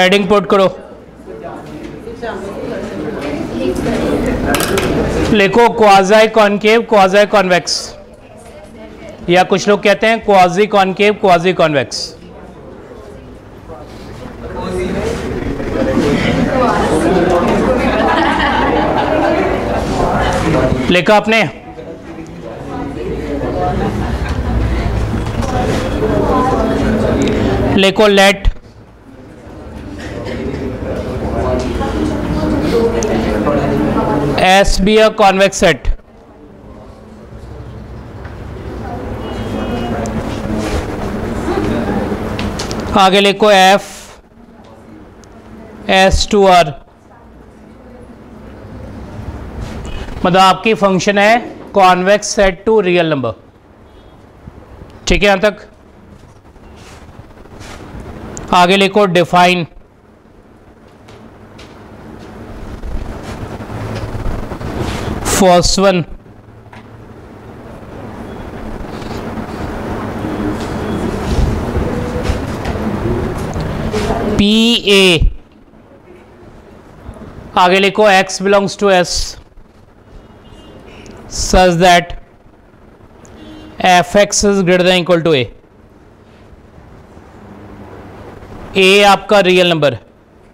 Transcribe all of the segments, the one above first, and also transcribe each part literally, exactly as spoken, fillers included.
Heading put करो, लिखो quasi concave quasi convex, या कुछ लोग कहते हैं क्वाजी कॉनकेव क्वाजी कॉन्वेक्स। लिखा आपने? लिखो let S be a convex set. आगे लिखो एफ एस टू आर, मतलब आपकी फंक्शन है convex set to real number. ठीक है यहां तक? आगे लिखो define first one P A, आगे लिखो x belongs to s such that fx is greater than equal to a। a आपका रियल नंबर है,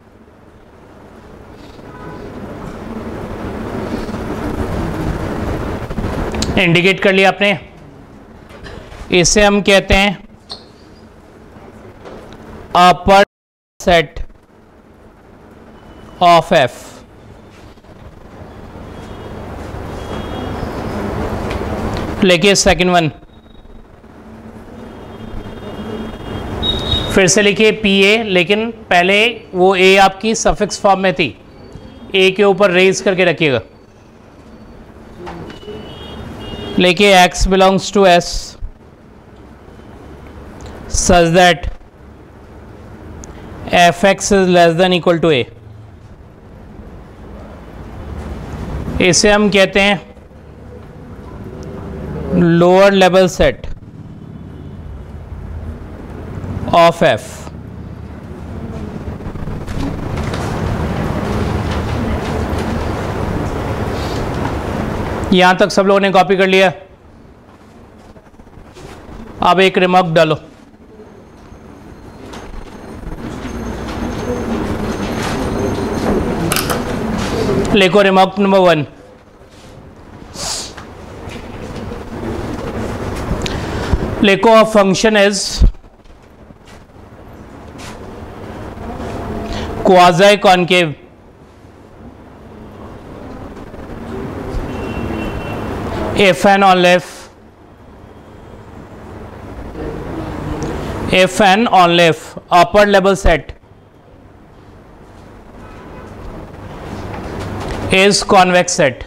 इंडिकेट कर लिया आपने। इसे हम कहते हैं अपर सेट ऑफ f। लेके सेकंड वन फिर से लिखिए पी ए, लेकिन पहले वो ए आपकी सफिक्स फॉर्म में थी, ए के ऊपर रेज करके रखिएगा। लेके x belongs to s such that fx is less than equal to a। इसे हम कहते हैं lower level set of f। यहां तक सब लोगों ने कॉपी कर लिया। अब एक रिमार्क डालो, लिखो रिमार्क नंबर वन, लिखो a function is quasi concave if and only if if and only if upper level set is convex set।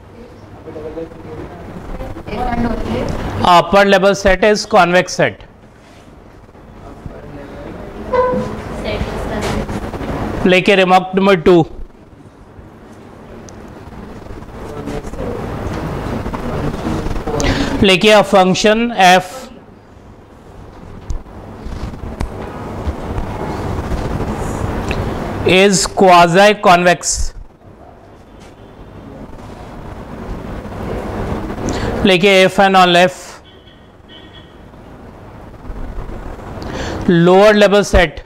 upper level set is convex set। लेके रिमार्क नंबर टू, लेके a फंक्शन f is quasi convex। लेके if and only if lower level set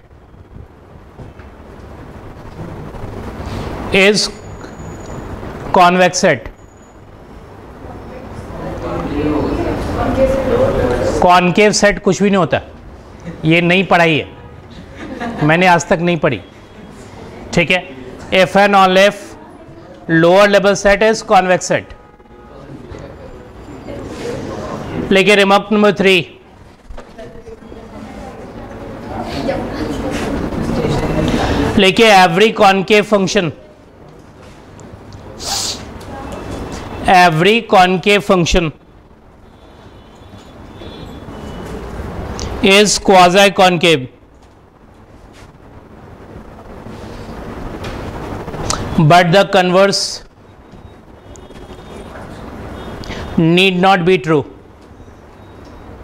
is convex set। Concave set कुछ भी नहीं होता, ये नहीं पढ़ाई है मैंने, आज तक नहीं पढ़ी। ठीक है, if and only if lower level set is convex set. लेके रिमार्क नंबर थ्री, लेके every concave function every concave function is quasi concave but the converse need not be true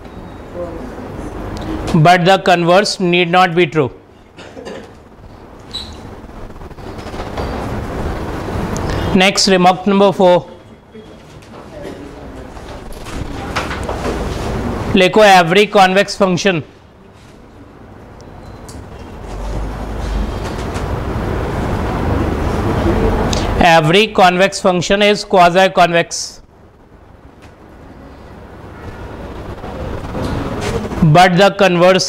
but the converse need not be true। Next remark number four, लिखो every convex function every convex function is quasi convex but the converse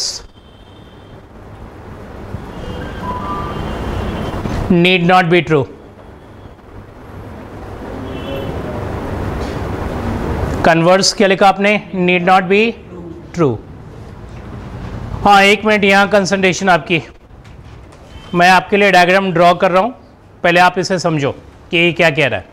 need not be true. Converse क्या लिखा आपने? Need not be true. हाँ एक minute, यहाँ concentration आपकी, मैं आपके लिए डायग्राम ड्रॉ कर रहा हूँ, पहले आप इसे समझो कि ये क्या कह रहा है।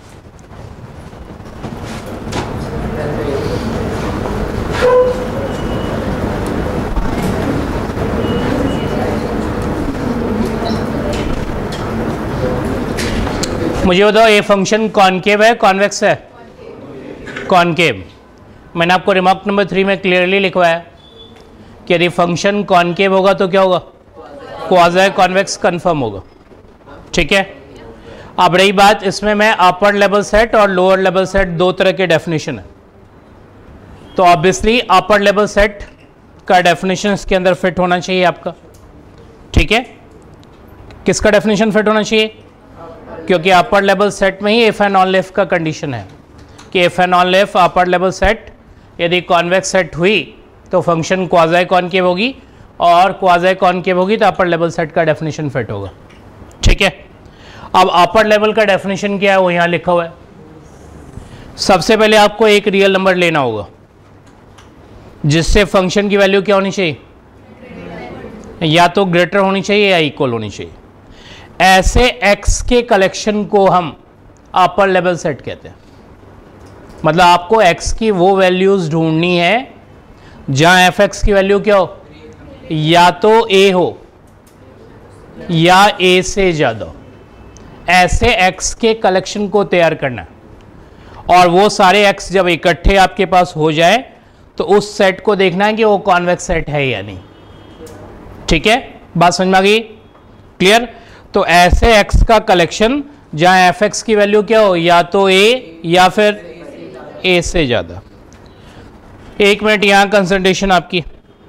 मुझे बताओ ये फंक्शन कॉनकेव है कॉन्वेक्स है? कॉनकेव। मैंने आपको रिमार्क नंबर थ्री में क्लियरली लिखवाया कि यदि फंक्शन कॉनकेव होगा तो क्या होगा? क्वाज़ी कॉन्वेक्स कंफर्म होगा। ठीक है, अब रही बात इसमें मैं अपर लेवल सेट और लोअर लेवल सेट दो तरह के डेफिनेशन है, तो ऑब्वियसली अपर लेवल सेट का डेफिनेशन इसके अंदर फिट होना चाहिए आपका। ठीक है, किसका डेफिनेशन फिट होना चाहिए? क्योंकि अपर लेवल सेट में ही इफ एंड ऑनली इफ का कंडीशन है कि if and only if upper level set यदि कॉन्वेक्स सेट हुई तो फंक्शन क्वाज़ी कॉनकेव होगी, और क्वाज़ी कॉनकेव होगी तो अपर लेवल सेट का डेफिनेशन फिट होगा। ठीक है, अब अपर लेवल का डेफिनेशन क्या है वो यहाँ लिखा हुआ है। सबसे पहले आपको एक रियल नंबर लेना होगा जिससे फंक्शन की वैल्यू क्या होनी चाहिए? या तो ग्रेटर होनी चाहिए या इक्वल होनी चाहिए। ऐसे एक्स के कलेक्शन को हम अपर लेवल सेट कहते हैं। मतलब आपको एक्स की वो वैल्यूज ढूंढनी है जहां एफ एक्स की वैल्यू क्या हो? या तो ए हो या ए से ज़्यादा। ऐसे एक्स के कलेक्शन को तैयार करना है, और वो सारे एक्स जब इकट्ठे आपके पास हो जाए तो उस सेट को देखना है कि वो कॉन्वेक्स सेट है या नहीं। ठीक है, बात समझ में आ गई? क्लियर? तो ऐसे एक्स का कलेक्शन जहां एफ एक्स की वैल्यू क्या हो? या तो ए या फिर ए से ज़्यादा। एक मिनट, यहां कंसंट्रेशन आपकी।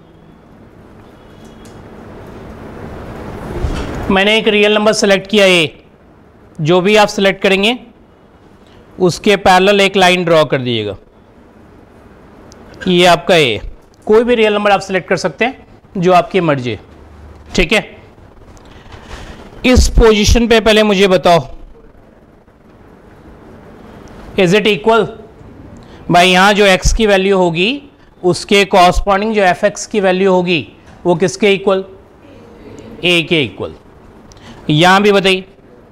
मैंने एक रियल नंबर सेलेक्ट किया ए, जो भी आप सेलेक्ट करेंगे उसके पैरेलल एक लाइन ड्रॉ कर दीजिएगा। ये आपका ए, कोई भी रियल नंबर आप सेलेक्ट कर सकते हैं जो आपकी मर्जी है। ठीक है, इस पोजीशन पे पहले मुझे बताओ इज इट इक्वल? भाई यहां जो x की वैल्यू होगी उसके कॉरस्पॉन्डिंग जो एफ एक्स की वैल्यू होगी वो किसके इक्वल? ए के इक्वल। यहां भी बताइए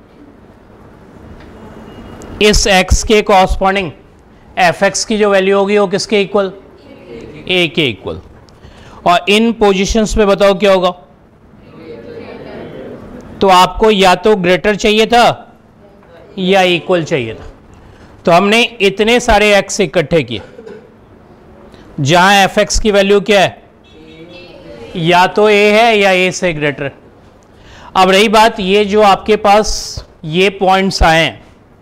इस x के कॉरस्पॉन्डिंग एफ एक्स की जो वैल्यू होगी वो किसके इक्वल? ए के इक्वल। और इन पोजीशंस पे बताओ क्या होगा? तो आपको या तो ग्रेटर चाहिए था या इक्वल चाहिए था। तो हमने इतने सारे x इकट्ठे किए जहां एफ एक्स की वैल्यू क्या है? या तो a है या a से ग्रेटर। अब रही बात, ये जो आपके पास ये पॉइंट्स आए हैं,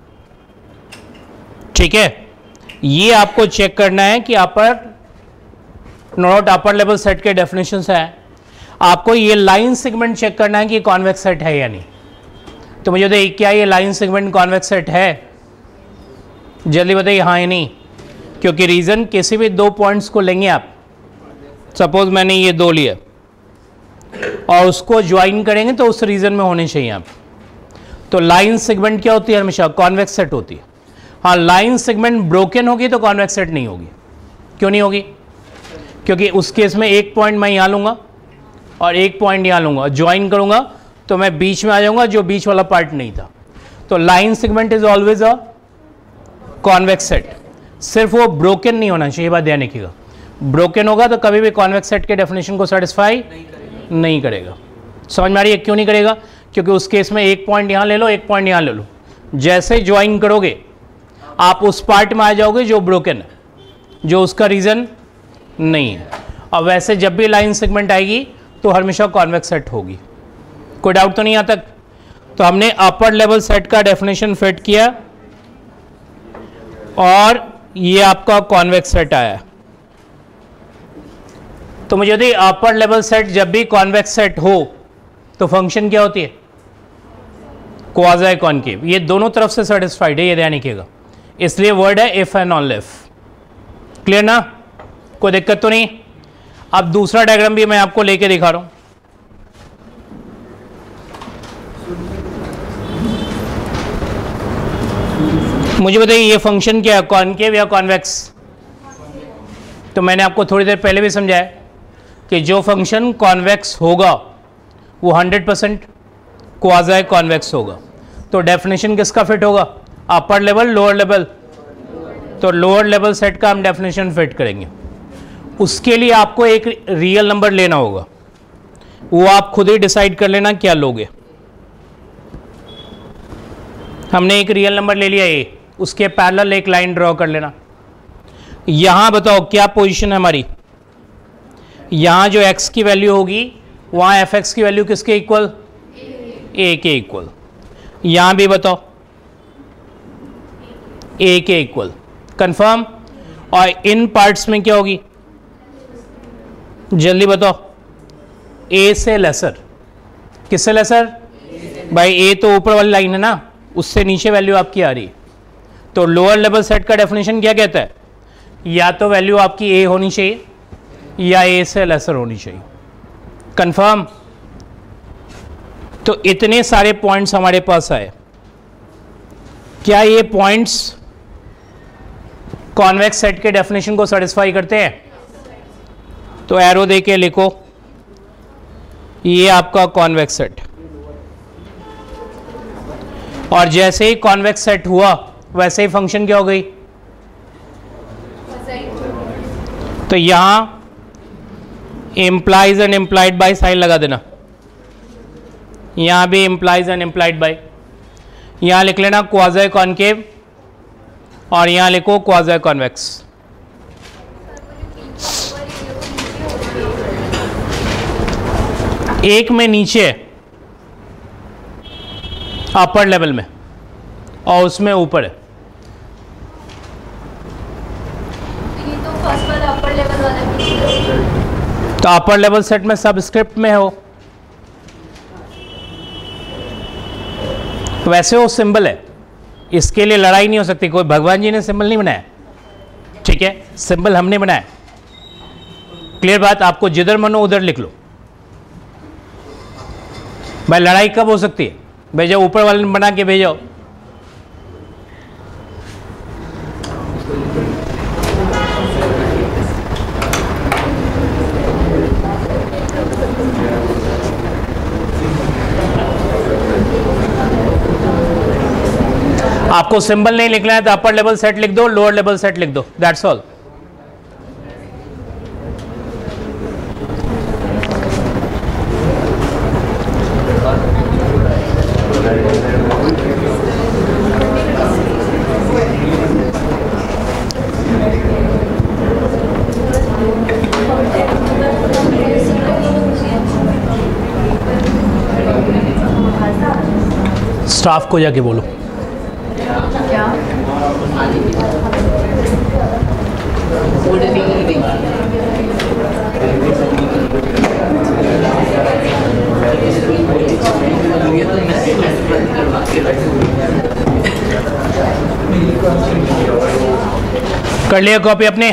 ठीक है, ये आपको चेक करना है कि upper not upper level set के डेफिनेशन है। आपको ये लाइन सेगमेंट चेक करना है कि कॉन्वेक्स सेट है या नहीं। तो मुझे बताइए क्या ये लाइन सेगमेंट कॉन्वेक्स सेट है? जल्दी बताइए हाँ या नहीं। क्योंकि रीजन किसी भी दो पॉइंट्स को लेंगे आप, सपोज मैंने ये दो लिया और उसको ज्वाइन करेंगे तो उस रीजन में होने चाहिए आप। तो लाइन सेगमेंट क्या होती है? हमेशा कॉन्वेक्स सेट होती है। हाँ, लाइन सेगमेंट ब्रोकन होगी तो कॉन्वेक्स सेट नहीं होगी। क्यों नहीं होगी? क्योंकि उस केस में एक पॉइंट मैं यहाँ लूँगा और एक पॉइंट यहाँ लूँगा, ज्वाइन करूँगा तो मैं बीच में आ जाऊँगा जो बीच वाला पार्ट नहीं था। तो line segment is always a convex set. सिर्फ वो ब्रोकन नहीं होना चाहिए, बात ध्यान रखिएगा। ब्रोकन होगा तो कभी भी कॉन्वेक्स सेट के डेफिनेशन को सेटिस्फाई नहीं, नहीं करेगा। समझ में आ रही है क्यों नहीं करेगा? क्योंकि उस केस में एक पॉइंट यहाँ ले लो, एक पॉइंट यहाँ ले लो, जैसे ज्वाइन करोगे आप उस पार्ट में आ जाओगे जो ब्रोकन है, जो उसका रीजन नहीं है। और वैसे जब भी लाइन सेगमेंट आएगी तो हमेशा कॉन्वेक्स सेट होगी। कोई डाउट तो नहीं यहाँ तक? तो हमने अपर लेवल सेट का डेफिनेशन फिट किया और ये आपका कॉन्वेक्स सेट आया। तो मुझे यदि अपर लेवल सेट जब भी कॉन्वेक्स सेट हो तो फंक्शन क्या होती है? Quasi concave. ये दोनों तरफ से सेटिस्फाइड है, ये ध्यान रखिएगा, इसलिए वर्ड है if and only if. Clear ना? कोई दिक्कत तो नहीं? अब दूसरा डायग्राम भी मैं आपको लेके दिखा रहा हूं। मुझे बताइए ये फंक्शन क्या है, कॉनकेव या कॉन्वेक्स? तो मैंने आपको थोड़ी देर पहले भी समझाया कि जो फंक्शन कॉन्वेक्स होगा वो हंड्रेड परसेंट क्वाज़ी कॉन्वेक्स होगा। तो डेफिनेशन किसका फिट होगा? Upper level, lower level. तो लोअर लेवल सेट का हम डेफिनेशन फिट करेंगे। उसके लिए आपको एक रियल नंबर लेना होगा, वो आप खुद ही डिसाइड कर लेना क्या लोगे। हमने एक रियल नंबर ले लिया ए, उसके पैरेलल एक लाइन ड्रॉ कर लेना। यहां बताओ क्या पोजीशन है हमारी? यहां जो x की वैल्यू होगी वहां एफ एक्स की वैल्यू किसके इक्वल? ए के इक्वल। यहां भी बताओ ए के इक्वल। कंफर्म? और इन पार्ट्स में क्या होगी? जल्दी बताओ। ए से लेसर। किससे लेसर? भाई ए तो ऊपर वाली लाइन है ना, उससे नीचे वैल्यू आपकी आ रही है। तो लोअर लेवल सेट का डेफिनेशन क्या कहता है? या तो वैल्यू आपकी ए होनी चाहिए या ए से लेसर होनी चाहिए। कंफर्म? तो इतने सारे पॉइंट्स हमारे पास आए, क्या ये पॉइंट्स कॉन्वेक्स सेट के डेफिनेशन को सेटिस्फाई करते हैं? तो एरो दे के लिखो ये आपका कॉन्वेक्स सेट। और जैसे ही कॉन्वेक्स सेट हुआ वैसे ही फंक्शन क्या हो गई? तो यहां implies and implied by sign लगा देना। यहां भी इंप्लाइज एंड इंप्लाइड बाय। यहां लिख लेना क्वाज़ी कॉनकेव और यहां लिखो क्वाज़ी कॉन्वेक्स। एक में नीचे अपर लेवल में और उसमें ऊपर है। ये तो फर्स्ट वाला अपर लेवल वाला। तो अपर लेवल सेट में सबस्क्रिप्ट में हो, वैसे वो सिंबल है, इसके लिए लड़ाई नहीं हो सकती। कोई भगवान जी ने सिंबल नहीं बनाया, ठीक है, सिंबल हमने बनाया। क्लियर बात? आपको जिधर मन हो उधर लिख लो। भाई लड़ाई कब हो सकती है? भाई जब ऊपर वाले ने बना के भेजो। आपको सिंबल नहीं लिखना है तो अपर लेवल सेट लिख दो, लोअर लेवल सेट लिख दो, दैट्स ऑल। स्टाफ को जाके बोलो क्या? कर लिया कॉपी अपने?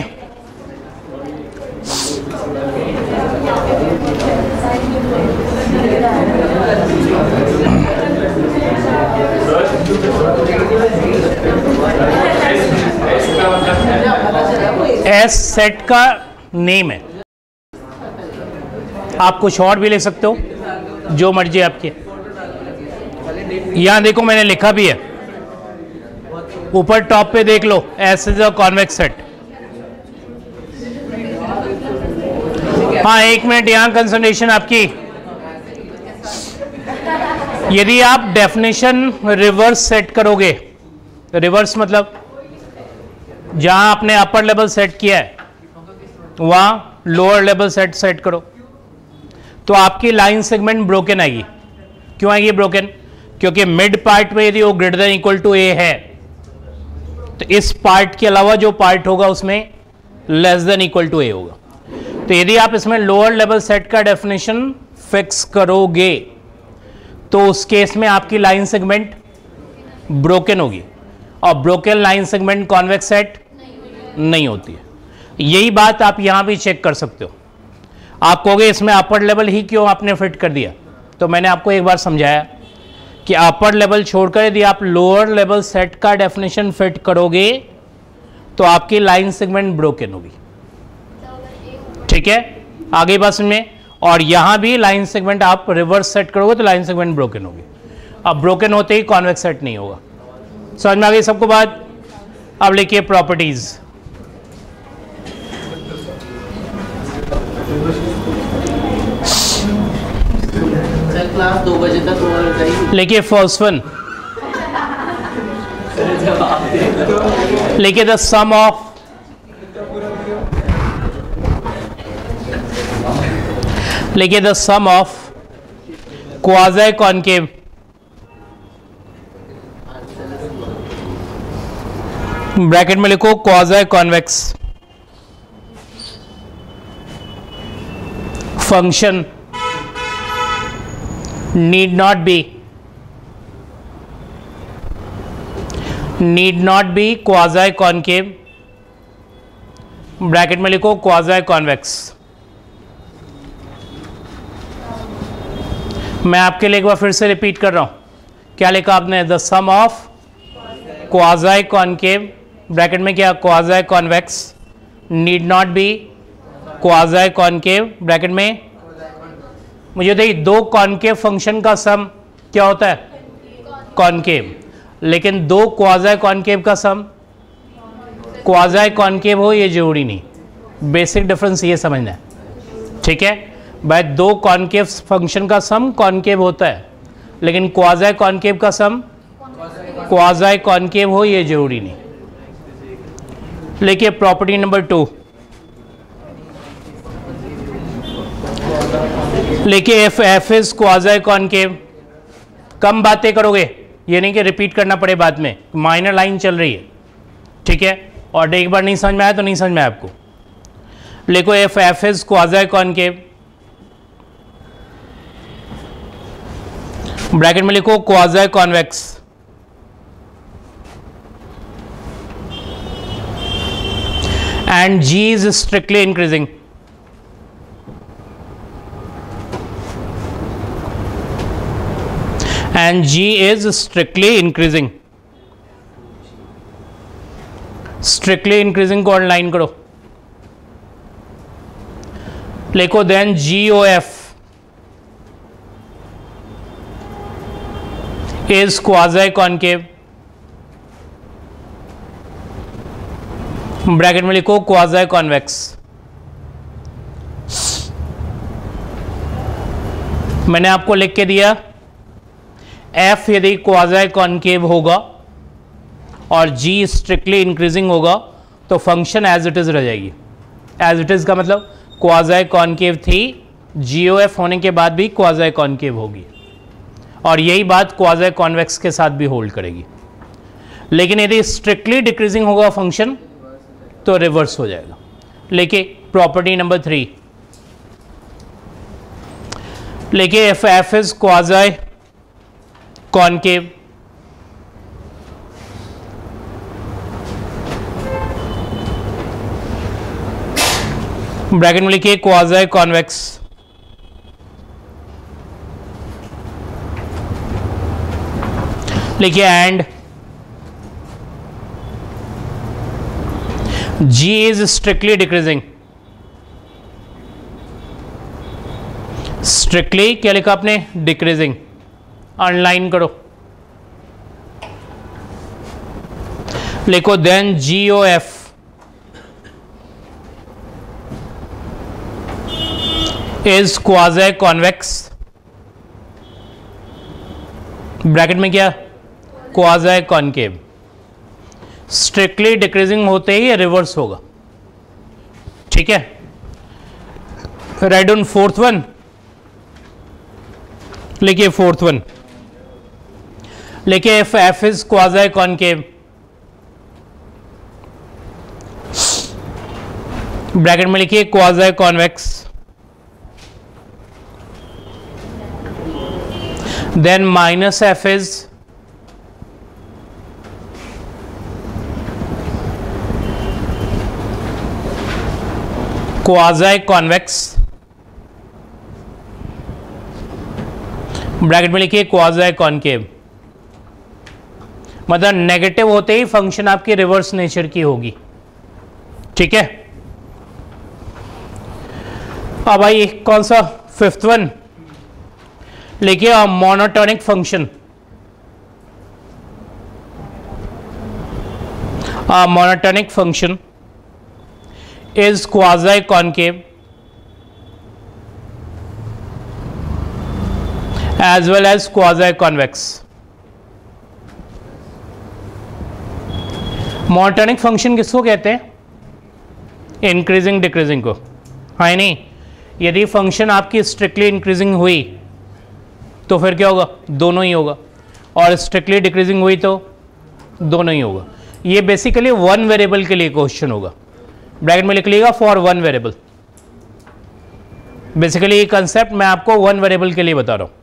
एस सेट का नेम है, आप कुछ और भी ले सकते हो, जो मर्जी आपकी। यहां देखो मैंने लिखा भी है, ऊपर टॉप पे देख लो, S is a convex set. हाँ एक मिनट, यहां कंसंट्रेशन आपकी। यदि आप डेफिनेशन रिवर्स सेट करोगे, रिवर्स मतलब जहां आपने अपर लेवल सेट किया है वहां लोअर लेवल सेट सेट करो, तो आपकी लाइन सेगमेंट ब्रोकन आएगी। क्यों आएगी ब्रोकन? क्योंकि मिड पार्ट में यदि वो greater than equal to A है तो इस पार्ट के अलावा जो पार्ट होगा उसमें less than equal to A होगा। तो यदि आप इसमें लोअर लेवल सेट का डेफिनेशन फिक्स करोगे तो उस केस में आपकी लाइन सेगमेंट ब्रोकन होगी, और broken line segment convex set नहीं होती है। यही बात आप यहां भी चेक कर सकते हो। आप कहोगे इसमें अपर लेवल ही क्यों आपने फिट कर दिया, तो मैंने आपको एक बार समझाया कि अपर लेवल छोड़कर यदि आप लोअर लेवल सेट का डेफिनेशन फिट करोगे तो आपकी लाइन सेगमेंट ब्रोकन होगी। ठीक है, आगे बात में। और यहां भी लाइन सेगमेंट आप रिवर्स सेट करोगे तो लाइन सेगमेंट ब्रोकन होगी। अब ब्रोकन होते ही कॉन्वेक्स सेट नहीं होगा। समझ में आ गई सबको बात? अब लिखिए प्रॉपर्टीज। क्लास दो बजे तक लिखिए फर्स्ट वन, लिखिए द सम ऑफ लिखिए the sum of quasi concave bracket में लिखो quasi convex function need not be need not be quasi concave bracket में लिखो quasi convex। मैं आपके लिए एक बार फिर से रिपीट कर रहा हूं, क्या लिखा आपने? The sum of quasi concave bracket में क्या quasi convex need not be quasi concave bracket में। मुझे देखिए दो कॉनकेव फंक्शन का सम क्या होता है? कॉनकेव। लेकिन दो क्वाज़ी कॉनकेव का सम क्वाज़ी कॉनकेव हो ये जरूरी नहीं। बेसिक डिफरेंस ये समझना है, ठीक है भाई। दो कॉनकेव फंक्शन का सम कॉनकेव होता है, लेकिन क्वाज़ी कॉनकेव का सम क्वाज़ी कॉनकेव हो ये जरूरी नहीं। लेकिन प्रॉपर्टी नंबर टू, लेकिन F F is quasi concave. कम बातें करोगे, ये नहीं कि रिपीट करना पड़े बाद में, माइनर लाइन चल रही है, ठीक है। और एक बार नहीं समझ में आया तो नहीं समझ में आया आपको। लिखो F F is quasi concave bracket में लिखो quasi convex and G is strictly increasing. And G is strictly increasing. Strictly increasing को ऑनलाइन करो, लिखो then G O F is quasi concave bracket में लिखो quasi convex। मैंने आपको लिख के दिया F यदि क्वाज़ी कॉनकेव होगा और G स्ट्रिक्टली इंक्रीजिंग होगा तो फंक्शन एज इट इज रह जाएगी। एज इट इज का मतलब क्वाज़ी कॉनकेव थी, G O F होने के बाद भी क्वाज़ी कॉनकेव होगी, और यही बात क्वाज़ी कॉन्वेक्स के साथ भी होल्ड करेगी। लेकिन यदि स्ट्रिक्टली डिक्रीजिंग होगा फंक्शन तो रिवर्स हो जाएगा। लेकिन प्रॉपर्टी नंबर थ्री, लेकिन F F is quasi concave bracket में लिखिए क्वाज़ी कॉन्वेक्स लिखिए and G is strictly decreasing. Strictly क्या लिखा आपने? डिक्रीजिंग। अनलाइन करो, लिखो then G O F is quasi convex bracket में क्या? Quasi concave. स्ट्रिक्टली डिक्रीजिंग होते ही रिवर्स होगा, ठीक है। राइट ऑन फोर्थ वन, लिखिए फोर्थ वन लिखिए if F is quasi concave, bracket में लिखिए quasi convex, then minus F is quasi convex, bracket में लिखिए क्वाज़ी कॉनकेव। मतलब नेगेटिव होते ही फंक्शन आपकी रिवर्स नेचर की होगी, ठीक है। अब भाई कौन सा फिफ्थ वन लिखिए monotonic function, monotonic function is quasi concave as well as quasi convex। Monotonic function किसको कहते हैं? इंक्रीजिंग डिक्रीजिंग को, है नहीं। यदि फंक्शन आपकी स्ट्रिक्टली इंक्रीजिंग हुई तो फिर क्या होगा? दोनों ही होगा, और स्ट्रिक्टली डिक्रीजिंग हुई तो दोनों ही होगा। ये बेसिकली वन वेरिएबल के लिए क्वेश्चन होगा, ब्रैकेट में लिख लीजिएगा फॉर वन वेरिएबल। बेसिकली ये कंसेप्ट मैं आपको वन वेरिएबल के लिए बता रहा हूं।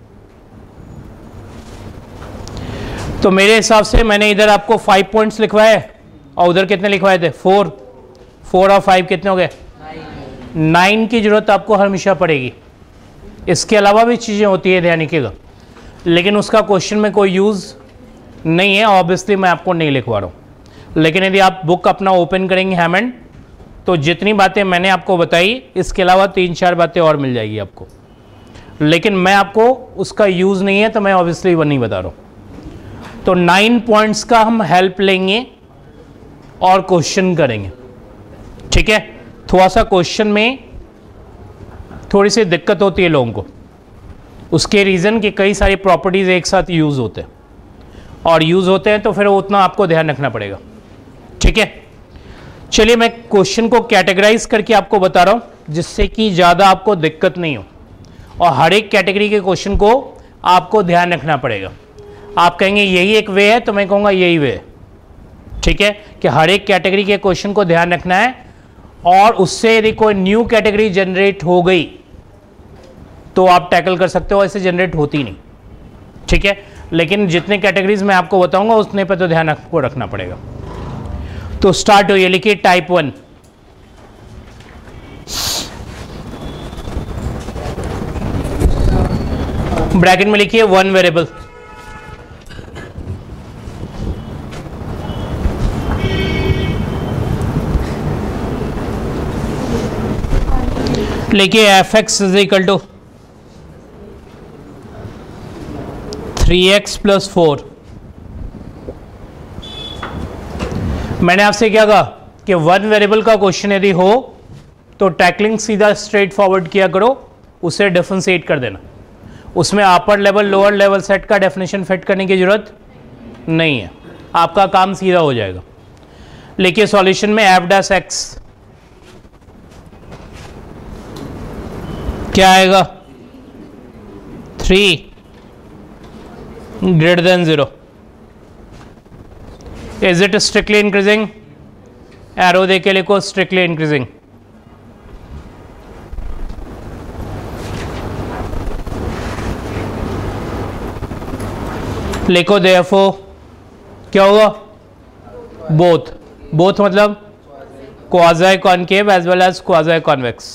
तो मेरे हिसाब से मैंने इधर आपको फाइव पॉइंट्स लिखवाए और उधर कितने लिखवाए थे? फोर। फोर और फाइव कितने हो गए? नाइन की जरूरत आपको हमेशा पड़ेगी। इसके अलावा भी चीज़ें होती है, ध्यान रखिएगा, लेकिन उसका क्वेश्चन में कोई यूज़ नहीं है, ऑब्वियसली मैं आपको नहीं लिखवा रहा हूँ। लेकिन यदि आप बुक अपना ओपन करेंगे हैमंड, तो जितनी बातें मैंने आपको बताई इसके अलावा तीन चार बातें और मिल जाएगी आपको, लेकिन मैं आपको उसका यूज़ नहीं है तो मैं ऑब्वियसली वो नहीं बता रहा हूँ। तो नाइन पॉइंट्स का हम हेल्प लेंगे और क्वेश्चन करेंगे, ठीक है। थोड़ा सा क्वेश्चन में थोड़ी सी दिक्कत होती है लोगों को, उसके रीज़न कि कई सारी प्रॉपर्टीज़ एक साथ यूज़ होते हैं, और यूज़ होते हैं तो फिर उतना आपको ध्यान रखना पड़ेगा, ठीक है। चलिए मैं क्वेश्चन को कैटेगराइज करके आपको बता रहा हूं जिससे कि ज़्यादा आपको दिक्कत नहीं हो, और हर एक कैटेगरी के क्वेश्चन को आपको ध्यान रखना पड़ेगा। आप कहेंगे यही एक वे है, तो मैं कहूँगा यही वे है, ठीक है, कि हर एक कैटेगरी के क्वेश्चन को ध्यान रखना है, और उससे यदि कोई न्यू कैटेगरी जनरेट हो गई तो आप टैकल कर सकते हो, ऐसे जनरेट होती नहीं, ठीक है। लेकिन जितने कैटेगरीज मैं आपको बताऊंगा उतने पे तो ध्यान आपको रखना पड़ेगा। तो स्टार्ट हो, ये लिखिए टाइप वन। ब्रैकेट में लिखिए वन वेरिएबल, लिखिए F x is equal to three X plus four. मैंने आपसे क्या कहा कि वन वेरिएबल का क्वेश्चन यदि हो तो टैकलिंग सीधा स्ट्रेट फॉरवर्ड किया करो, उसे डिफरेंशिएट कर देना। उसमें upper level lower level set का डेफिनेशन फिट करने की जरूरत नहीं है, आपका काम सीधा हो जाएगा। लिखिए सॉल्यूशन में एफ डैश एक्स क्या आएगा? Three greater than zero. Is it strictly increasing? Arrow दे के लिखो स्ट्रिक्टली इंक्रीजिंग। लिखो देयरफॉर क्या होगा? बोथ। बोथ मतलब quasi concave as well as quasi convex.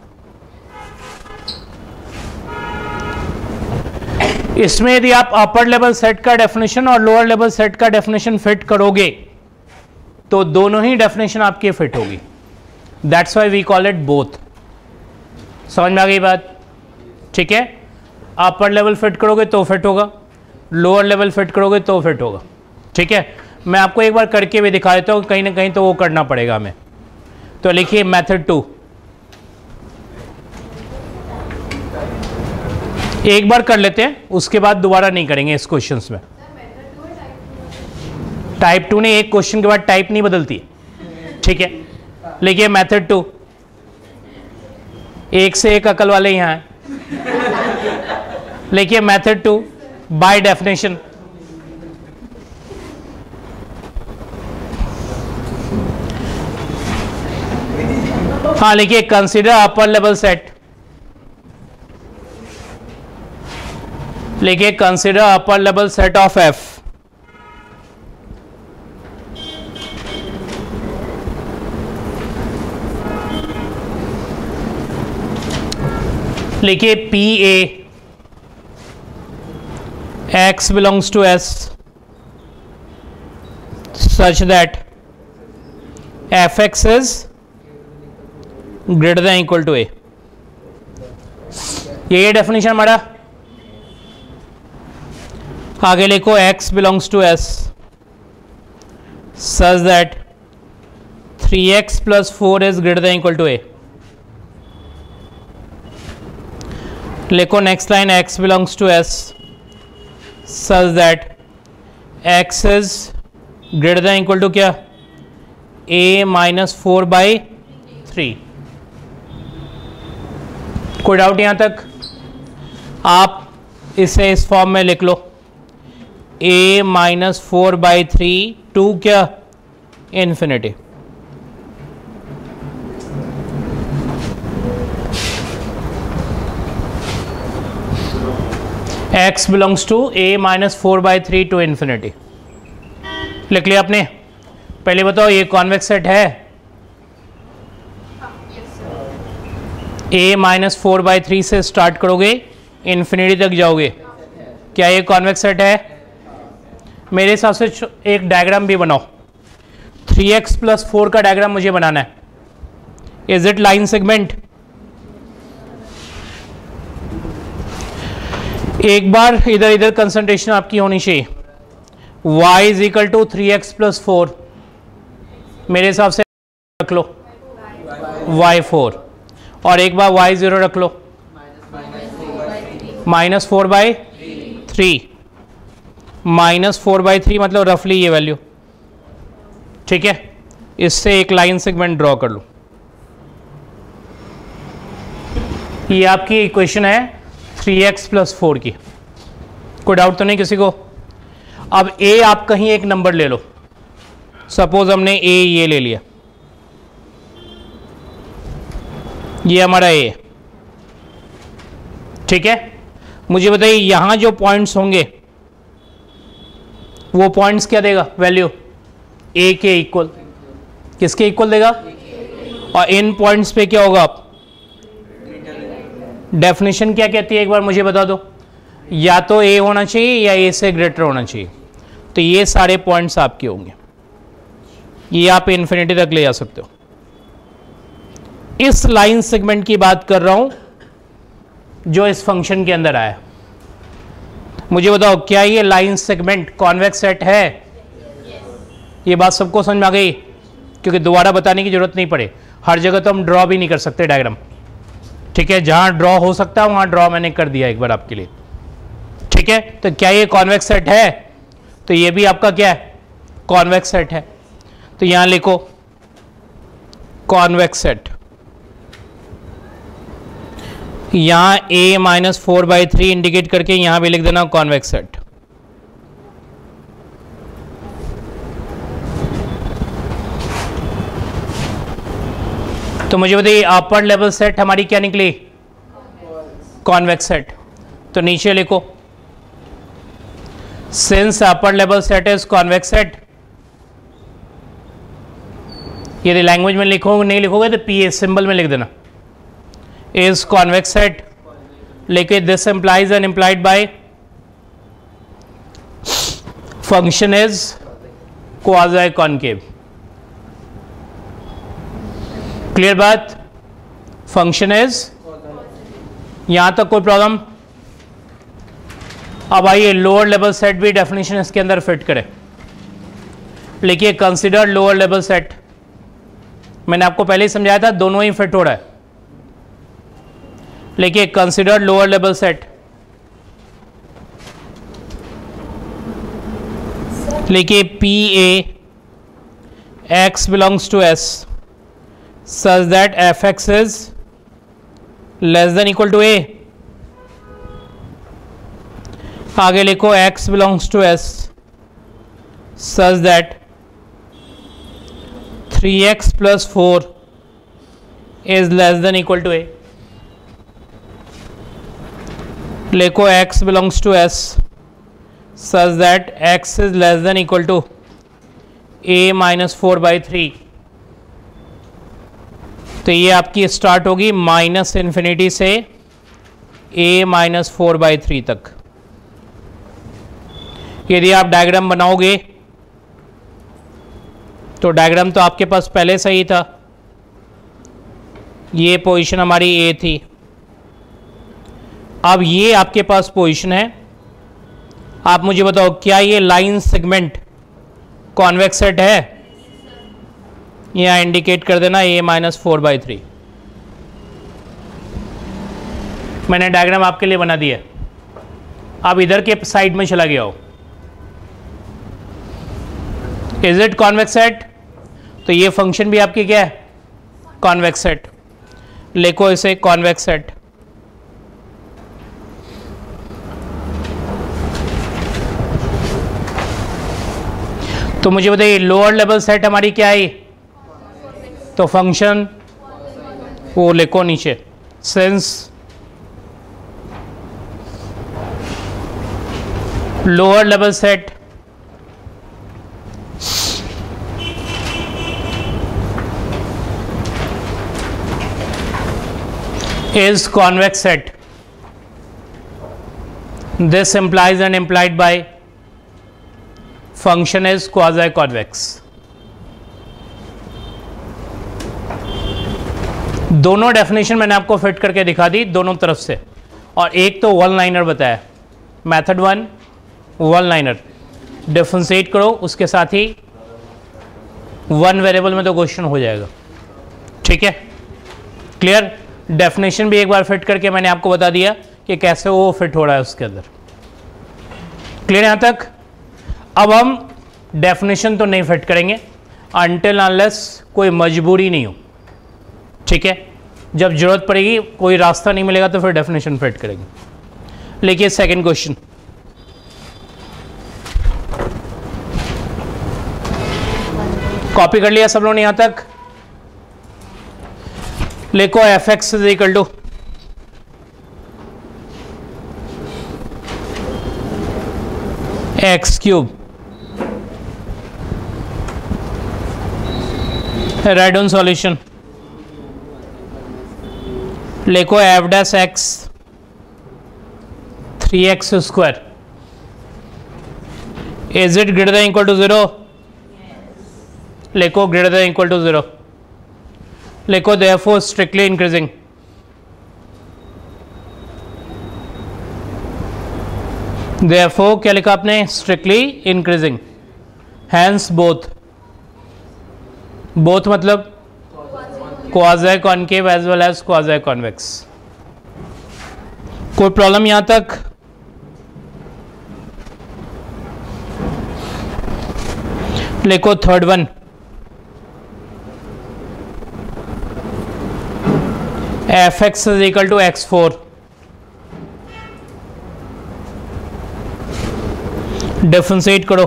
इसमें यदि आप अपर लेवल सेट का डेफिनेशन और लोअर लेवल सेट का डेफिनेशन फिट करोगे तो दोनों ही डेफिनेशन आपकी फिट होगी। That's why we call it both. समझ में आ गई बात? ठीक है, अपर लेवल फिट करोगे तो फिट होगा, लोअर लेवल फिट करोगे तो फिट होगा। ठीक है, मैं आपको एक बार करके भी दिखा देता हूँ, कहीं ना कहीं तो वो करना पड़ेगा हमें। तो लिखिए मेथड टू, एक बार कर लेते हैं उसके बाद दोबारा नहीं करेंगे इस क्वेश्चंस में। टाइप टू ने एक क्वेश्चन के बाद टाइप नहीं बदलती, ठीक है। लिखिए मेथड टू, एक से एक अकल वाले यहां हैं। लिखिए मेथड टू बाय डेफिनेशन हाँ लिखिए कंसिडर अपर लेवल सेट, लिखिए consider upper level set of F, लिखिए P A x belongs to S such that F x is greater than equal to A. ये डेफिनेशन हमारा। आगे लिखो x belongs to s such that three X plus four is greater than equal to a। लिखो next line x belongs to s such that x is greater than equal to क्या, a minus four by three. कोई doubt यहां तक? आप इसे इस form में लिख लो, a minus four by three to क्या, infinity. x belongs to a minus four by three to infinity. लिख लिया आपने? पहले बताओ ये कॉन्वेक्स सेट है? a minus four by three से स्टार्ट करोगे इन्फिनिटी तक जाओगे, क्या ये कॉन्वेक्स सेट है? मेरे हिसाब से एक डायग्राम भी बनाओ, थ्री एक्स प्लस फोर का डायग्राम मुझे बनाना है। Is it line segment? एक बार इधर इधर कंसंट्रेशन आपकी होनी चाहिए। y is equal to three X plus four, मेरे हिसाब से रख लो वाई फोर, और एक बार y जीरो रख लो minus four by three, minus four by three मतलब रफली ये वैल्यू, ठीक है। इससे एक लाइन सेगमेंट ड्रॉ कर लो। ये आपकी इक्वेशन है थ्री एक्स प्लस फोर की। कोई डाउट तो नहीं किसी को? अब a आप कहीं एक नंबर ले लो, सपोज हमने a ये ले लिया, ये हमारा a, ठीक है। मुझे बताइए यहां जो पॉइंट्स होंगे वो पॉइंट्स क्या देगा वैल्यू, a के इक्वल। किसके इक्वल देगा? और इन पॉइंट्स पे क्या होगा? डेफिनेशन क्या कहती है एक बार मुझे बता दो। या तो a होना चाहिए या a से ग्रेटर होना चाहिए। तो ये सारे पॉइंट्स आपके होंगे, ये आप इन्फिनिटी तक ले जा सकते हो। इस लाइन सेगमेंट की बात कर रहा हूं जो इस फंक्शन के अंदर आया। मुझे बताओ क्या ये लाइन सेगमेंट कॉन्वेक्स सेट है? ये बात सबको समझ में आ गई? क्योंकि दोबारा बताने की जरूरत नहीं पड़े, हर जगह तो हम ड्रॉ भी नहीं कर सकते डायग्राम, ठीक है। जहां ड्रॉ हो सकता है वहां ड्रॉ मैंने कर दिया एक बार आपके लिए, ठीक है। तो क्या ये कॉन्वेक्स सेट है? तो ये भी आपका क्या है? कॉन्वेक्स सेट है। तो यहां लिखो कॉन्वेक्स सेट, यहां a minus four by three indicate करके यहां भी लिख देना कॉन्वेक्स सेट। तो मुझे बताइए अपर लेवल सेट हमारी क्या निकली? Convex set. तो नीचे लिखो since upper level set is convex set. यदि लैंग्वेज में लिखोगे नहीं लिखोगे तो पी ए सिंबल में लिख देना, is convex set, लेकिन this implies and implied by function is quasi concave। Clear बात? फंक्शन इज, यहां तक कोई प्रॉब्लम? अब आइए लोअर लेवल सेट भी डेफिनेशन इसके अंदर फिट करे। लिखिए कंसिडर लोअर लेवल सेट। मैंने आपको पहले ही समझाया था दोनों ही फिट हो रहा है। लिखिए कंसिडर लोअर लेवल सेट। लिखिए P A x belongs to s such that fx is less than equal to a। आगे लिखो x belongs to s such that three x plus four is less than equal to a. लिखो x belongs to s such that x is less than equal to a minus four by three. तो ये आपकी start होगी minus infinity से a minus four by three तक। यदि आप diagram बनाओगे तो डायग्राम तो आपके पास पहले से ही था, ये पोजीशन हमारी a थी, अब ये आपके पास पोजीशन है। आप मुझे बताओ क्या ये लाइन सेगमेंट कॉन्वेक्स सेट है? यहाँ इंडिकेट कर देना a minus four by three. मैंने डायग्राम आपके लिए बना दिया। अब इधर के साइड में चला गया हो, इज इट कॉन्वेक्स सेट? तो ये फंक्शन भी आपकी क्या है? Convex set. लिखो इसे कॉन्वेक्स सेट। तो मुझे बताइए लोअर लेवल सेट हमारी क्या है? तो फंक्शन वो लिखो नीचे, since lower level set is convex set, this implies and implied by function is quasi convex। दोनों डेफिनेशन मैंने आपको फिट करके दिखा दी दोनों तरफ से, और एक तो वन लाइनर बताया। Method one one liner, differentiate करो, उसके साथ ही वन वेरिएबल में तो क्वेश्चन हो जाएगा। ठीक है, क्लियर? डेफिनेशन भी एक बार फिट करके मैंने आपको बता दिया कि कैसे वो फिट हो रहा है उसके अंदर। क्लियर यहां तक? अब हम डेफिनेशन तो नहीं फिट करेंगे अनटिल अनलेस कोई मजबूरी नहीं हो। ठीक है, जब जरूरत पड़ेगी, कोई रास्ता नहीं मिलेगा तो फिर डेफिनेशन फिट करेंगे। लिखिए सेकंड क्वेश्चन। कॉपी कर लिया सब लोगों ने यहां तक? लिखो f x is equal to x cube, write on solution. लिखो f dash x three x square is it greater than equal to zero? लिखो greater than equal to zero. लिखो therefore strictly increasing, therefore क्या लिखा आपने? strictly increasing, hence both, both मतलब quasi concave as well as quasi convex। कोई problem यहां तक? लिखो third one, f x is equal to x four. Differentiate करो,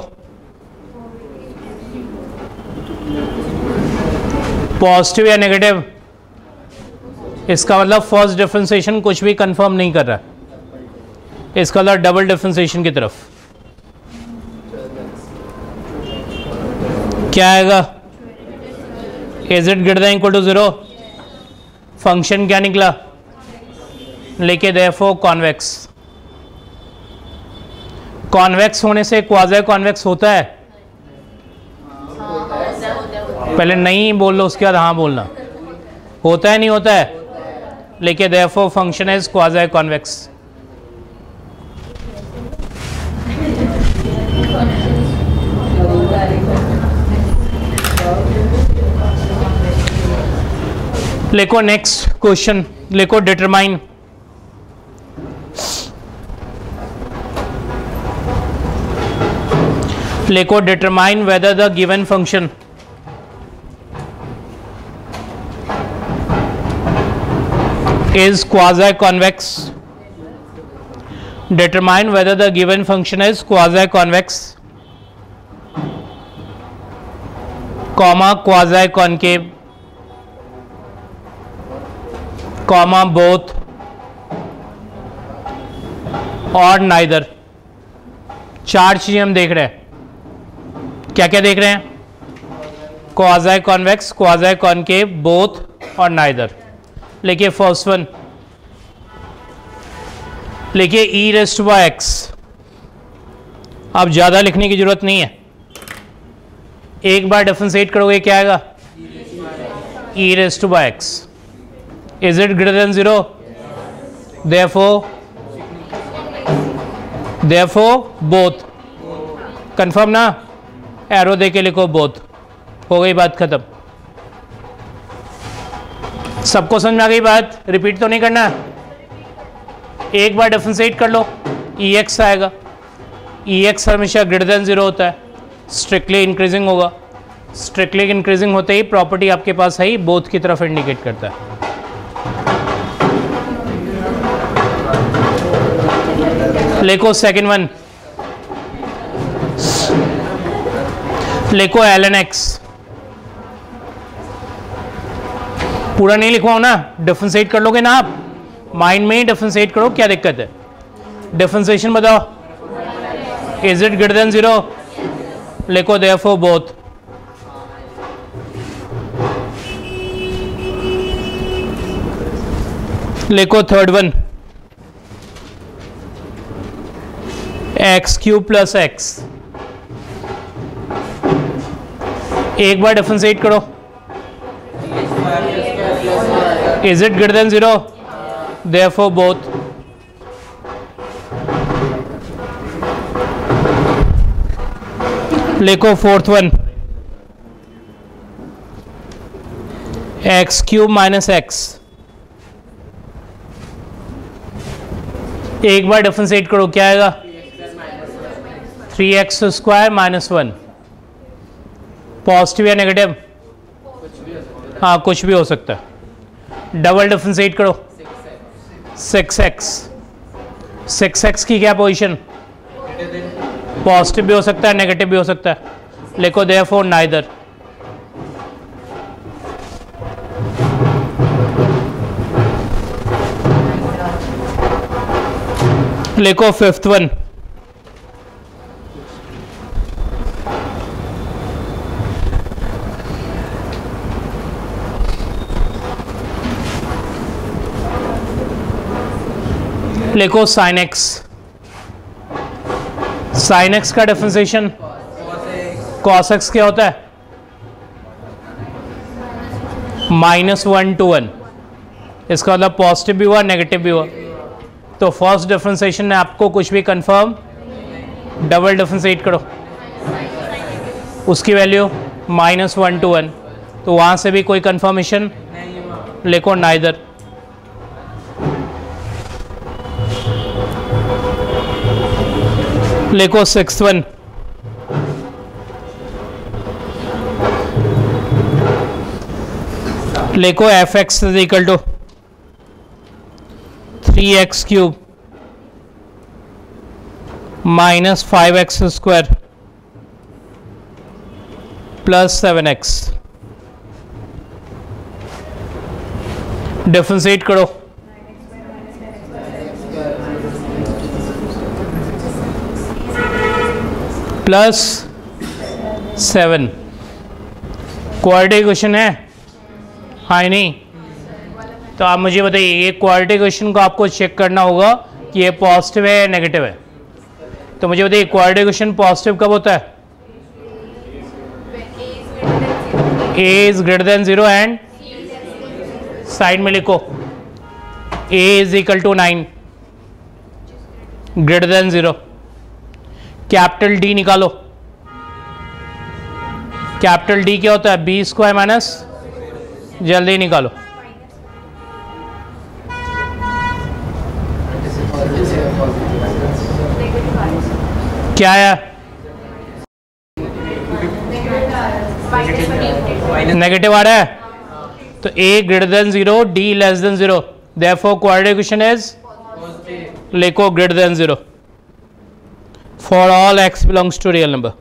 पॉजिटिव या नेगेटिव? इसका मतलब फर्स्ट डिफरेंशिएशन कुछ भी कंफर्म नहीं कर रहा, इसका मतलब डबल डिफरेंशिएशन की तरफ क्या आएगा? Is it greater than equal to zero? Function क्या निकला? लेके देयरफॉर कॉन्वेक्स। कॉन्वेक्स होने से क्वाज़ी कॉन्वेक्स होता है? पहले नहीं बोल लो, उसके बाद हाँ बोलना। होता है नहीं होता है? लेके therefore function is quasi convex. लिखो नेक्स्ट क्वेश्चन, लिखो डिटरमाइन लिखो determine whether the given function is quasi convex, determine whether the given function is quasi convex comma quasi concave comma both और नाइदर। चार चीजें हम देख रहे हैं। क्या क्या देख रहे हैं? Quasi convex, quasi concave, both और नाइदर। लिखिए फर्स्ट वन, लिखिए ई रेस्ट बाय एक्स। अब ज़्यादा लिखने की जरूरत नहीं है, एक बार डिफरेंशिएट करोगे क्या आएगा? E raised by x. Is it greater than zero? Therefore therefore both. Confirm ना? एरो दे के लिखो बोथ। हो गई बात खत्म। सबको समझ में आ गई बात? रिपीट तो नहीं करना, एक बार डिफरेंशिएट कर लो, ई एक्स आएगा। ई एक्स हमेशा ग्रेटर देन जीरो होता है, स्ट्रिक्टली इंक्रीजिंग होगा। स्ट्रिक्टली इंक्रीजिंग होते ही प्रॉपर्टी आपके पास है ही, बोथ की तरफ इंडिकेट करता है। लिखो सेकंड वन, लिखो एल एन एक्स। पूरा नहीं लिखवाओ ना, डिफरेंशिएट कर लोगे ना आप, माइंड में ही डिफरेंशिएट करो, क्या दिक्कत है? डिफरेंशिएशन बताओ। Is it greater than zero? लिखो देयरफॉर बोथ। लिखो third one, x cube plus x. एक बार डिफरेंशिएट करो। Is it greater than zero? Therefore both. लिखो fourth one, x cube minus x. एक बार डिफरेंशिएट करो, क्या आएगा? Three x square minus one. Positive या नेगेटिव? हाँ, कुछ भी हो सकता है। डबल डिफरेंशिएट करो, सिक्स एक्स। सिक्स एक्स की क्या पोजीशन? पॉजिटिव भी हो सकता है, नेगेटिव भी हो सकता है। लिखो देयरफॉर नाइदर। लिखो फिफ्थ वन, लिखो साइन एक्स। साइन एक्स का डिफरेंशिएशन कॉस एक्स क्या होता है? Minus one to one. इसका मतलब पॉजिटिव भी हुआ, नेगेटिव भी हुआ। तो फर्स्ट डिफरेंशिएशन ने आपको कुछ भी कंफर्म, डबल डिफरेंशिएट करो, उसकी value minus one to one. तो वहां से भी कोई कंफर्मेशन, लिखो नाइदर। लिखो सिक्स वन, लिखो f x is equal to three x cube minus five x square plus seven x. Differentiate करो। Plus seven. क्वाड्रेटिक इक्वेशन है, हाँ नहीं? तो आप मुझे बताइए, ये क्वाड्रेटिक इक्वेशन को आपको चेक करना होगा कि ये पॉजिटिव है या नेगेटिव है। तो मुझे बताइए, क्वाड्रेटिक इक्वेशन पॉजिटिव कब होता है? A is greater than zero and side में लिखो a is equal to nine, greater than zero. Capital D निकालो। कैपिटल डी क्या होता है? बी स्क्वायर माइनस, जल्दी निकालो। क्या है? नेगेटिव आ रहा है, तो a greater than zero, d less than zero. Therefore quadratic equation is, लिखो greater than zero for all x belongs to real number.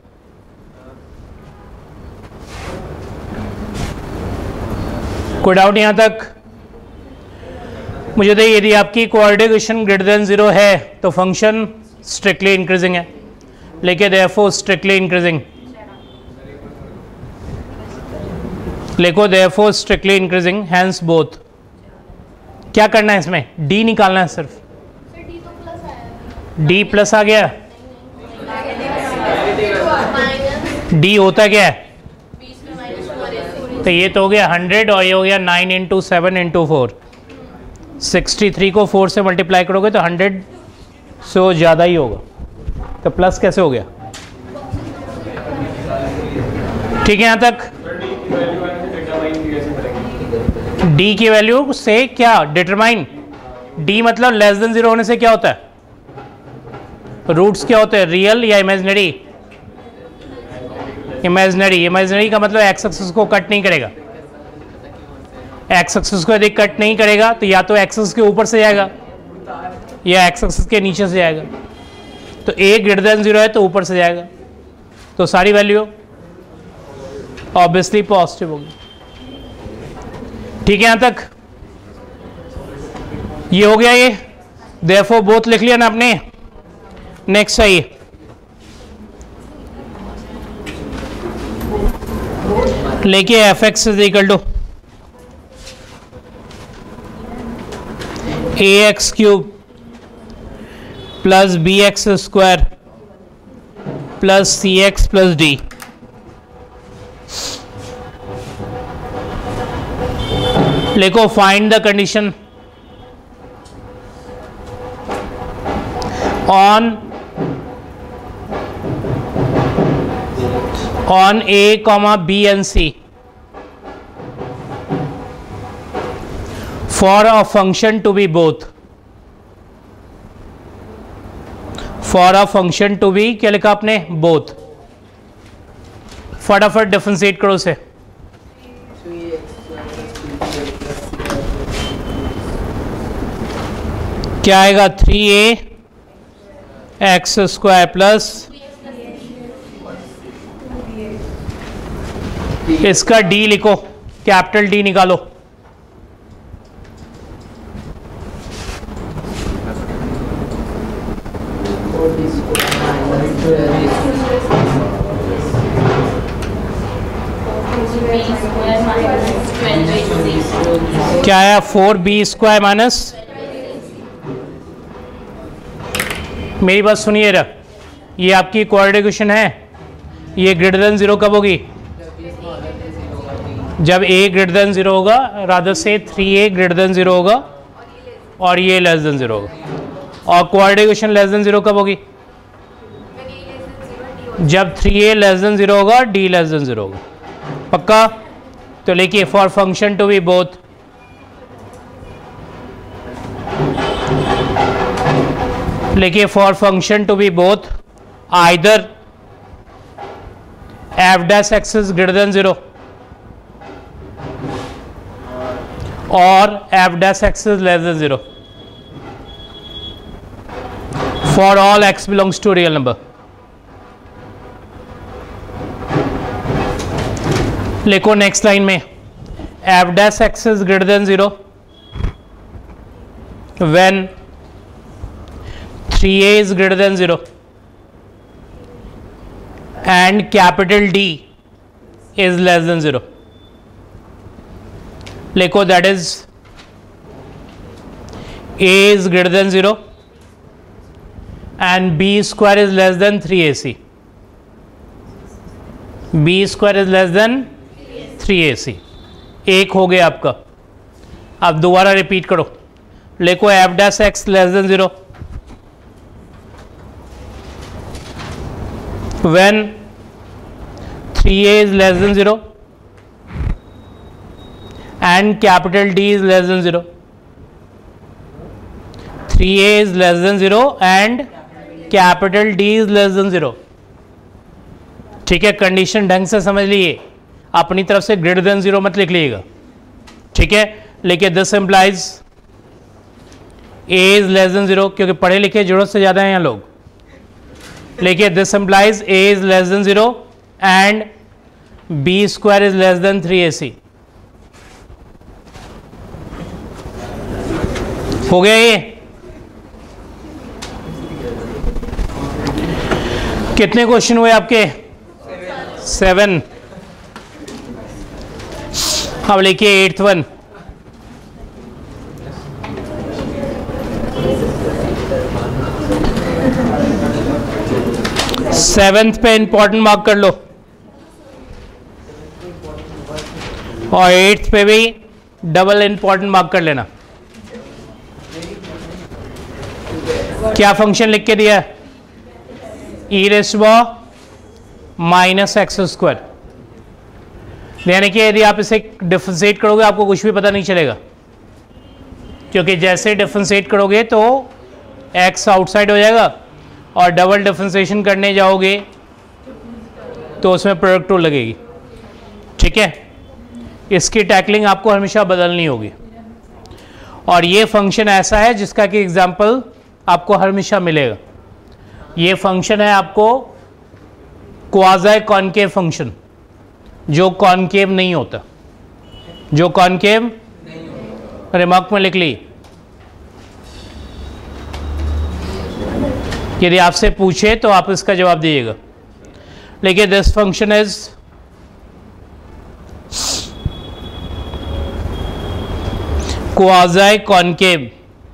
कोई डाउट यहां तक? मुझे देखिए यदि आपकी quadratic equation greater than zero है तो फंक्शन स्ट्रिक्टली इंक्रीजिंग है, लेकिन देयरफॉर स्ट्रिक्टली इंक्रीजिंग, लिखो therefore strictly increasing hence both. क्या करना है इसमें? डी निकालना है सिर्फ। डी प्लस आ गया, डी होता क्या है? तो ये तो हो गया हंड्रेड और ये हो गया nine into seven into four, sixty three को फोर से मल्टीप्लाई करोगे तो हंड्रेड से ज़्यादा ही होगा, तो प्लस कैसे हो गया? ठीक है यहाँ तक। डी की वैल्यू से क्या डिटरमाइन? डी मतलब लेस देन जीरो होने से क्या होता है? रूट्स क्या होते हैं, रियल या इमेजिनरी? इमेजिनरी। इमेजिनरी का मतलब एक्स एक्सिस को कट नहीं करेगा। एक्स एक्सिस को यदि कट नहीं करेगा तो या तो एक्सिस के ऊपर से जाएगा या एक्स एक्सिस के नीचे से जाएगा। तो ए ग्रेटर देन जीरो है तो ऊपर से जाएगा, तो सारी वैल्यू ऑब्वियसली पॉजिटिव होगी। ठीक है यहां तक ये हो गया। ये देयरफॉर बोथ लिख लिया ना आपने। नेक्स्ट आइए, लेके f x is equal to a x cube plus b x square plus c x plus d. लिखो find the condition on on A comma B and C for a function to be both, for a function to be क्या लिखा आपने? both। फटाफट differentiate करो से। क्या आएगा? Three a x square plus, इसका डी लिखो, कैपिटल डी निकालो। क्या आया? फोर बी स्क्वायर माइनस, मेरी बात सुनिए रहा, ये आपकी क्वाड्रेटिक इक्वेशन है, ये ग्रेटर देन जीरो कब होगी? जब a ग्रेटर देन जीरो होगा, रादर से three a greater than zero होगा और ये लेस देन जीरो होगा। और quadratic equation less than zero कब होगी? जब three a less than zero होगा, d लेस देन जीरो होगा। पक्का? तो लिखिए for function to be both, लिखिए for function to be both either f dash x is greater than zero और f dash x is less than zero for all x belongs to real number। लिखो next लाइन में f dash x is greater than zero when three a is greater than zero and capital D is less than zero। लिखो that is a is greater than zero and b square is less than three a c. b square is less than three a c. एक हो गया आपका। अब दोबारा repeat करो, लिखो f dash x less than zero when three a is less than zero and capital D is less than zero। Three a is less than zero and capital D is less than zero। ठीक है, condition ढंग से समझ लीजिए, अपनी तरफ से greater than zero मत लिख लीजिएगा। ठीक है, लेकिन this implies a is less than zero, क्योंकि पढ़े लिखे जरूरत से ज्यादा हैं यहाँ लोग। लेकिन this implies a is less than zero and b square is less than three a c. हो गया ये? कितने क्वेश्चन हुए आपके? सेवन। अब लिखिए एट्थ वन। सेवेंथ पे इंपॉर्टेंट मार्क कर लो और एट्थ पे भी डबल इंपॉर्टेंट मार्क कर लेना। क्या फंक्शन लिख के दिया? E raised minus x square. यानी कि यदि आप इसे डिफरेंशिएट करोगे आपको कुछ भी पता नहीं चलेगा, क्योंकि जैसे डिफरेंशिएट करोगे तो x आउटसाइड हो जाएगा और डबल डिफरेंशिएशन करने जाओगे तो उसमें प्रोडक्ट रूल लगेगी। ठीक है, इसकी टैकलिंग आपको हमेशा बदलनी होगी। और ये फंक्शन ऐसा है जिसका कि एग्जाम्पल आपको हमेशा मिलेगा। ये फंक्शन है आपको क्वाज़ी कॉनकेव फंक्शन, जो कॉनकेव नहीं होता, जो कॉनकेव रिमार्क में लिख ली। यदि आपसे पूछे तो आप इसका जवाब दीजिएगा। लेकिन this function is quasi concave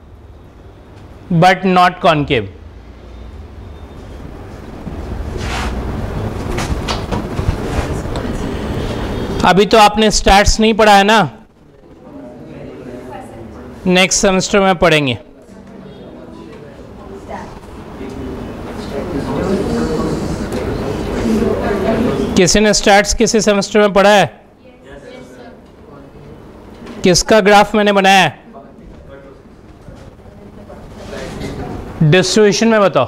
but not concave. अभी तो आपने स्टैट्स नहीं पढ़ा है ना, नेक्स्ट सेमेस्टर में पढ़ेंगे। किसी ने स्टैट्स किसी सेमेस्टर में पढ़ा है? किसका ग्राफ मैंने बनाया है? डिस्ट्रीब्यूशन में बताओ,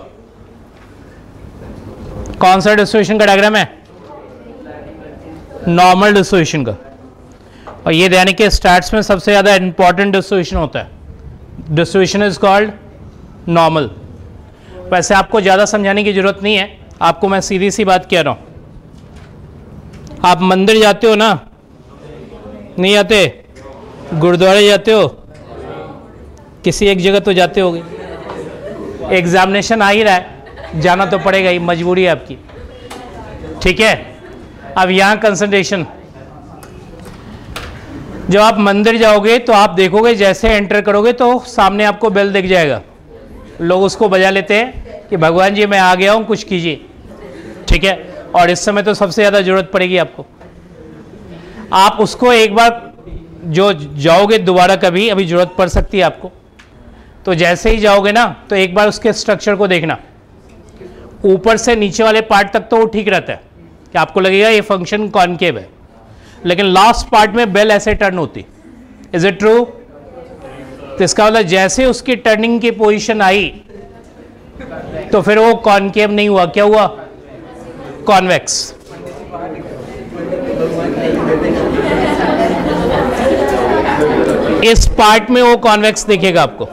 कौन सा डिस्ट्रीब्यूशन का डायग्राम है? नॉर्मल डिस्ट्रीब्यूशन का। और ये यानी कि स्टैट्स में सबसे ज़्यादा इंपॉर्टेंट डिस्ट्रीब्यूशन होता है। Distribution is called normal. वैसे आपको ज़्यादा समझाने की ज़रूरत नहीं है, आपको मैं सीधी सी बात कह रहा हूँ। आप मंदिर जाते हो ना? नहीं जाते? गुरुद्वारे जाते हो? किसी एक जगह तो जाते होगे। एग्जामिनेशन आ ही रहा है, जाना तो पड़ेगा ही, मजबूरी है आपकी। ठीक है, अब यहाँ कंसंट्रेशन। जब आप मंदिर जाओगे तो आप देखोगे जैसे एंटर करोगे तो सामने आपको बेल दिख जाएगा, लोग उसको बजा लेते हैं कि भगवान जी मैं आ गया हूँ, कुछ कीजिए। ठीक है, और इस समय तो सबसे ज़्यादा ज़रूरत पड़ेगी आपको। आप उसको एक बार जो जाओगे दोबारा कभी, अभी ज़रूरत पड़ सकती है आपको, तो जैसे ही जाओगे ना तो एक बार उसके स्ट्रक्चर को देखना। ऊपर से नीचे वाले पार्ट तक तो वो ठीक रहता है कि आपको लगेगा ये फंक्शन कॉनकेव है, लेकिन लास्ट पार्ट में बेल ऐसे टर्न होती। Is it true? तो इसका मतलब जैसे उसकी टर्निंग की पोजीशन आई तो फिर वो कॉनकेव नहीं हुआ, क्या हुआ? कॉन्वेक्स। इस पार्ट में वो कॉन्वेक्स दिखेगा आपको,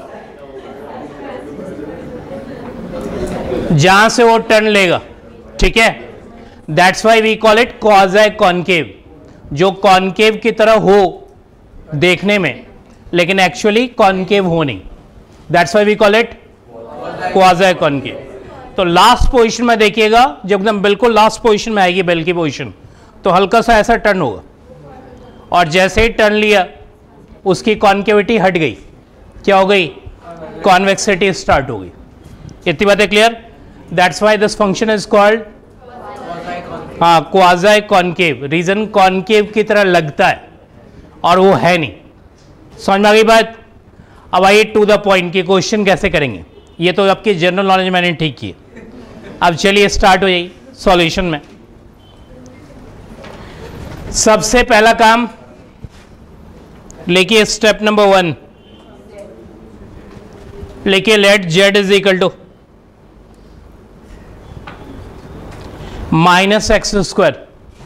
जहां से वो टर्न लेगा। ठीक है, that's why we call it quasi concave, जो कॉनकेव की तरह हो देखने में लेकिन एक्चुअली कॉनकेव हो नहीं। That's why we call it quasi concave. तो लास्ट पोजीशन में देखिएगा, जब एकदम बिल्कुल लास्ट पोजीशन में आएगी बेल की पोजीशन, तो हल्का सा ऐसा टर्न होगा, और जैसे ही टर्न लिया उसकी कॉन्केविटी हट गई, क्या हो गई? कॉन्वेक्सिटी स्टार्ट हो गई। इतनी बातें clear? That's why this function is called हाँ क्वाज़ी कॉनकेव। रीजन कॉनकेव की तरह लगता है और वो है नहीं। समझ में आ गई बात? अब आइए टू द पॉइंट कि क्वेश्चन कैसे करेंगे। ये तो आपकी जनरल नॉलेज मैंने ठीक की। अब चलिए स्टार्ट हो जाइए सॉल्यूशन में। सबसे पहला काम लेकिए, स्टेप नंबर वन लेकिए, let z is equal to minus x square.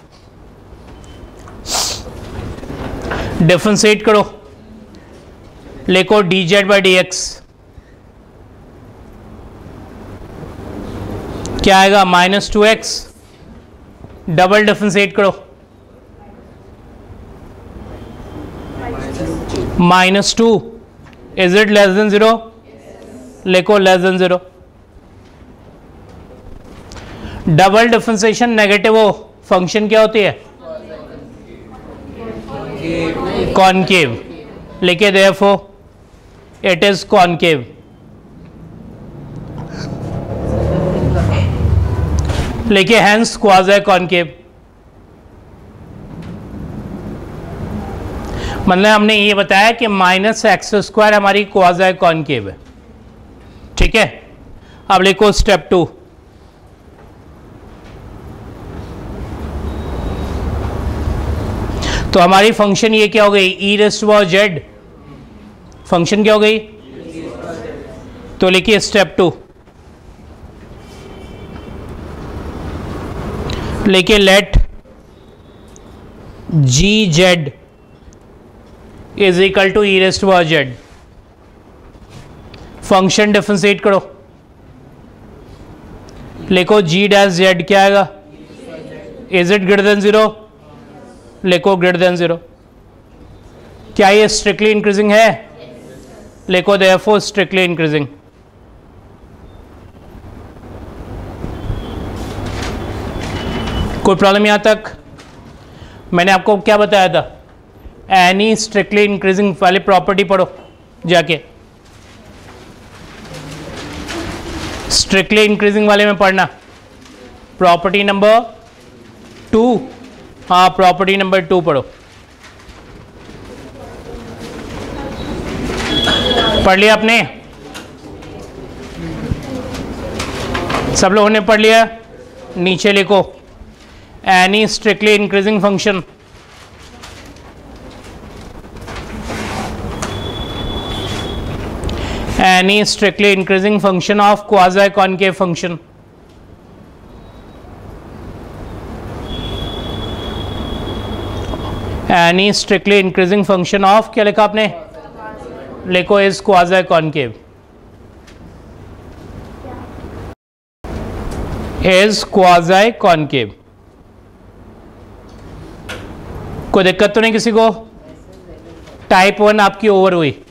Differentiate करो, लिखो d z by d x. क्या आएगा? Minus two x. Double differentiate करो, minus two is it less than zero? लिखो less than zero. Double differentiation negative हो, function क्या होती है? कॉनकेव। लिखे देयरफॉर इट इज कॉनकेव। लिखे हेंस क्वाज़ी कॉनकेव। मतलब हमने ये बताया कि माइनस एक्स स्क्वायर हमारी क्वाज़ी कॉनकेव है। ठीक है, अब लिखो स्टेप टू। तो हमारी फंक्शन ये क्या हो गई? E raise to power z. Function क्या हो गई? तो लिखिए स्टेप टू, लिखिए let g z is equal to e raise to power z. Function differentiate करो, लिखो जी डैश जेड क्या आएगा? Is it greater than zero? लिखो ग्रेटर देन जीरो। क्या ये स्ट्रिक्टली इंक्रीजिंग है? लिखो देयरफॉर स्ट्रिक्टली इंक्रीजिंग। कोई प्रॉब्लम यहां तक? मैंने आपको क्या बताया था? एनी स्ट्रिक्टली इंक्रीजिंग वाली प्रॉपर्टी पढ़ो जाके। स्ट्रिक्टली इंक्रीजिंग वाले में पढ़ना प्रॉपर्टी नंबर टू। हाँ, प्रॉपर्टी नंबर टू पढ़ो। पढ़ लिया आपने? सब लोगों ने पढ़ लिया? नीचे लिखो any strictly increasing function any strictly increasing function of quasi concave function any strictly increasing function of क्या लिखा आपने? लिखो is quasi concave is quasi concave। कोई दिक्कत तो नहीं किसी को? टाइप वन आपकी ओवर हुई।